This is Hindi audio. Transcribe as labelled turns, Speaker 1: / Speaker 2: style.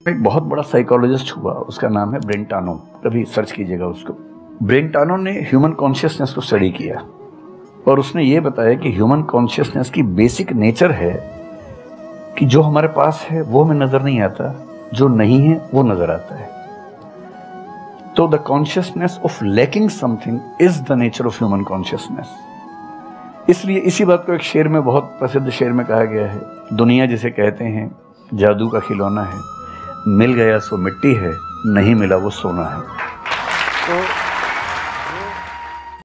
Speaker 1: एक बहुत बड़ा साइकोलॉजिस्ट हुआ, उसका नाम है ब्रेंटानो, कभी सर्च कीजिएगा उसको। ब्रेंटानो ने ह्यूमन कॉन्शियसनेस को स्टडी किया और उसने ये बताया कि ह्यूमन कॉन्शियसनेस की बेसिक नेचर है कि जो हमारे पास है वो हमें नजर नहीं आता, जो नहीं है वो नजर आता है। तो the consciousness of lacking something is the nature of human consciousness. इसलिए इसी बात को एक शेर में, बहुत प्रसिद्ध शेर में कहा गया है, दुनिया जिसे कहते हैं जादू का खिलौना है, मिल गया सो मिट्टी है, नहीं मिला वो सोना है। तो